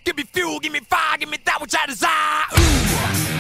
Give me fuel, give me fire, give me that which I desire. Ooh.